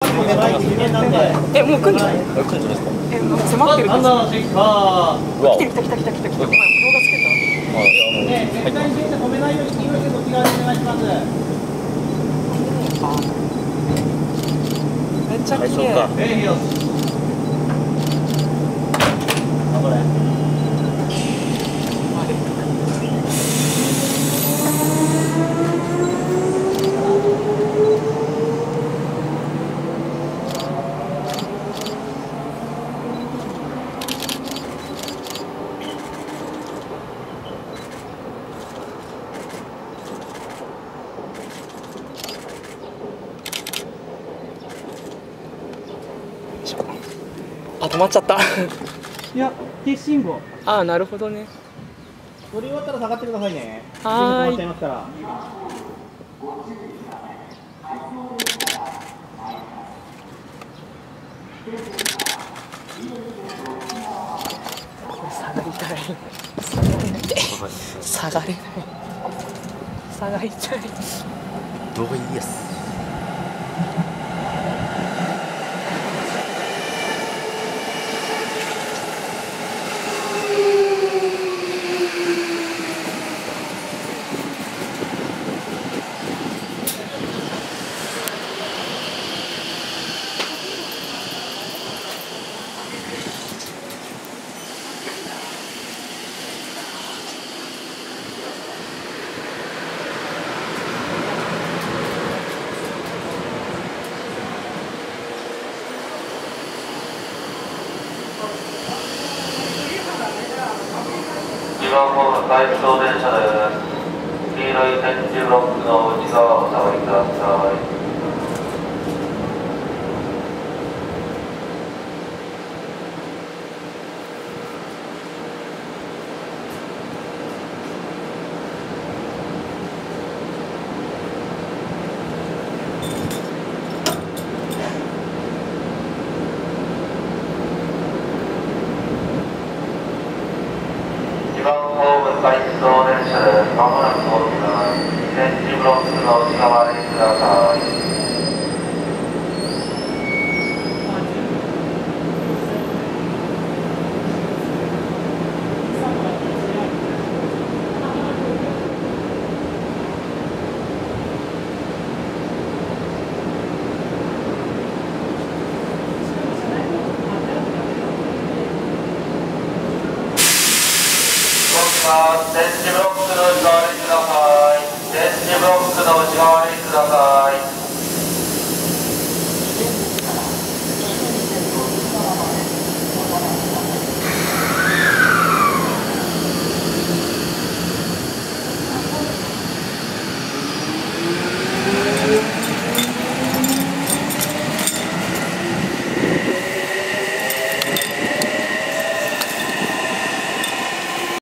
え、もう来んの？ 来るんじゃないですか。 なんか迫ってるんですよ。来てる来た。お前動画つけた。 絶対に止めないように黄色い線こっち側にお願いします。 めっちゃ綺麗。 頑張れ。 あ、止まっちゃった。 いや、停止信号。 ああ、なるほどね。 取り終わったら下がってくださいね。 はーい。 止まっちゃいますから。 下がりたい。下がれない。下がりたい。 動画いいやつ。 2番ホーム回送電車です。黄色い点字ブロックの内側をお下がりください。2番ホーム回送電車です。まもなく通ります。点字ブロックの内側にください。点字ブロックの内側にください。点字ブロックの内側にください。